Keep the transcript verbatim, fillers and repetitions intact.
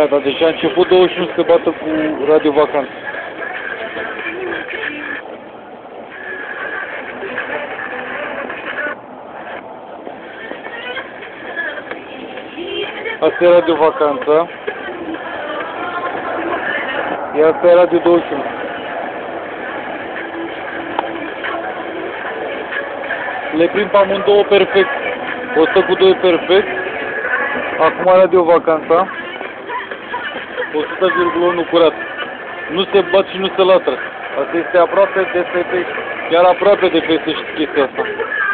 Gata, deci a început douăzeci și unu să se bată cu Radio Vacanță. Asta e Radio Vacanța. Iar asta e Radio douăzeci și unu. Le prind pe amândouă perfect. o sută cu doi perfect. Acum Radio Vacanța. o sută virgulă unu curat. Nu se bat și nu se latră. Asta este aproape de peste, chiar aproape de peste chestia asta.